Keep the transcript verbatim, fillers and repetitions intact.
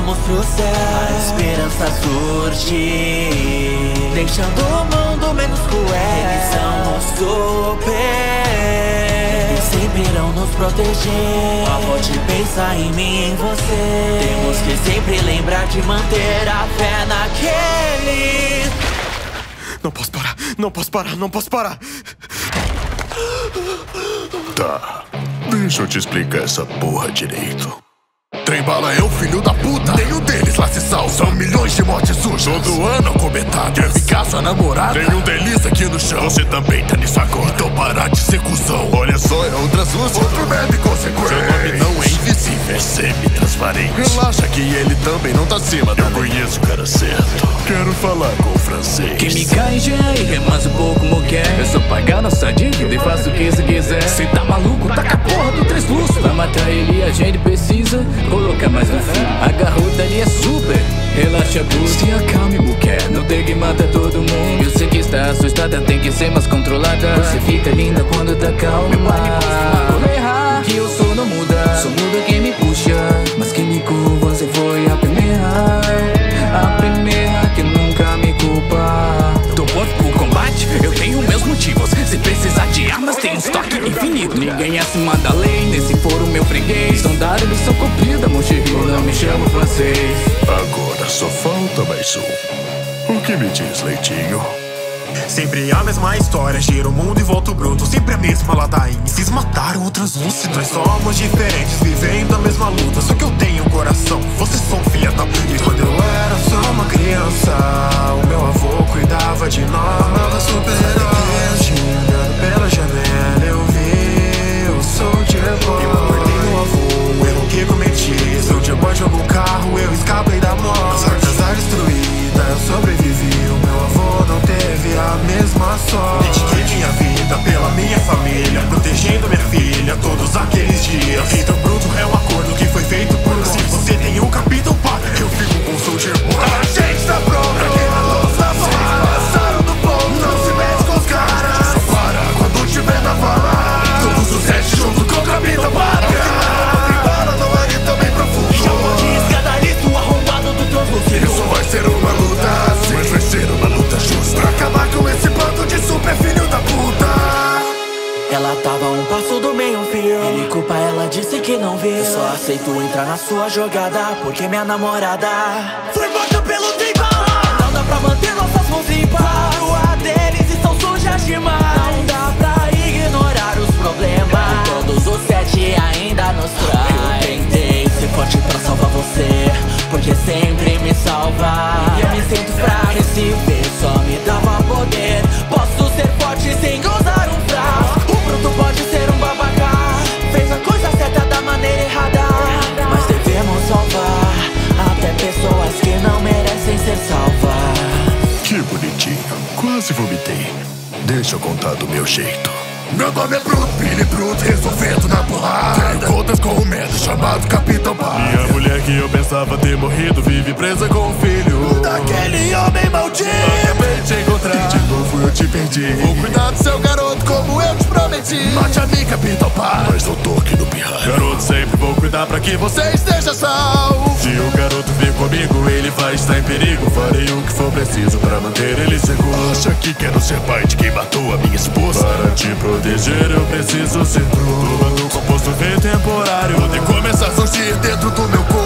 vamos pro céu. A esperança surge, deixando o mundo menos cruel. Eles são os super, eles sempre irão nos proteger. Pode pensar em mim e em você. Temos que sempre lembrar de manter a fé naquele. Não posso parar, não posso parar, não posso parar. Tá, deixa eu te explicar essa porra direito. Trembala é o filho da puta, nenhum deles lá se salva. São milhões de mortes sujas, todo ano acometadas. Quer ficar sua namorada? Nenhum deles aqui no chão. Você também tá nisso agora, então para de ser cuzão. Olha só, é outra suja, outro merda e consequência. Seu nome não é invisível, é semi-transparente. Relaxa que ele também não tá acima da lei. Eu conheço o cara certo, quero falar com o francês. Quem me cai engenharia, remanso pouco moquer. Eu sou pagar nossa dívida e faço o que se quiser. Cê tá maluco, taca a porra do três luxo. Pra matar ele a gente precisa colocar mais no fio. A garota ali é super, relaxa tudo. Se acalme, mulher, não tem que matar todo mundo. Eu sei que está assustada, tem que ser mais controlada. Você fica linda quando tá calma. Meu pai me pôs errar, que eu sou não muda. Só muda quem me puxa, mas quem me curva você foi a primeira. A primeira que nunca me culpa. Tô pronto pro combate, eu tenho meus motivos. Se precisar de armas, tem um estoque infinito. Ninguém acima da lei, nesse foro meu freguês. São dada, missão cumprida, mon chéri, não me chamo francês. Agora só falta mais um. O que me diz, leitinho? Sempre a mesma história, gira o mundo e volta o bruto. Sempre a mesma ladainha, se mataram outras luzes. Nós somos diferentes, vivendo a mesma luta. Só que eu tenho um coração, vocês são filha da puta. E quando eu era só uma criança, o meu avô cuidava de nós. Amava super-heróis, olhando pela janela eu vi o Soldier Boy. Eu acordei meu avô, o erro que cometi. Soldier Boy jogou o carro, eu escapei da morte. As cartas destruídas, eu sobrevivi. O meu avô não teve a mesma sorte. Dediquei minha vida pela minha família, protegendo minha filha todos aqueles dias. Então bruto é um acordo que foi feito por nós. Se você tem um Capitão Pátria, eu fico com o Soldier Boy. A gente tá pronto pra queimar luz na porra. Passaram do ponto, não se mete com os caras. Só para quando tiver na bala. Todos os sete juntos com o Capitão Pátria. Não é também profundo. Chama de escadalista, o arrombado do translúcido. Isso vai ser uma luta, sim, mas vai ser uma luta justa. Pra acabar com esse bando de super filho da puta. Ela tava a um passo do meio fio. Ele culpa ela, disse que não viu. Só aceito entrar na sua jogada, porque minha namorada foi morta pelo tribal. Não dá pra manter nossas mãos limpas. A rua deles estão sujas demais. Não dá pra ignorar os problemas. Todos os sete ainda nos trai. Eu tentei ser forte pra salvar você, porque sempre me salva. E eu me sinto fraco, esse ver só me dava poder. Posso ser forte sem usar um fraco. Tu pode ser um babaca, fez a coisa certa da maneira errada. Mas devemos salvar até pessoas que não merecem ser salvas. Que bonitinho, quase vomitei. Deixa eu contar do meu jeito. Meu nome é Bruto, Billy Bruto, resolvendo na porrada. Tenho contas com um merda chamado Capitão Pátria. E a mulher que eu pensava ter morrido vive presa com o filho daquele homem maldito. Acabei de te encontrar e de novo eu te perdi. Vou cuidar do seu garoto como eu te prometi. Mate a mim, Capitão Pátria, mas eu tô aqui no pirraia. Garoto, sempre vou cuidar pra que você você esteja salvo. Se o garoto vir comigo, ele vai estar em perigo. Farei o que for preciso pra manter ele seguro. Acha que quero ser pai de quem matou a minha esposa? Para te proteger eu preciso ser bruto. Tudo composto vem temporário. Pode começar a surgir dentro do meu corpo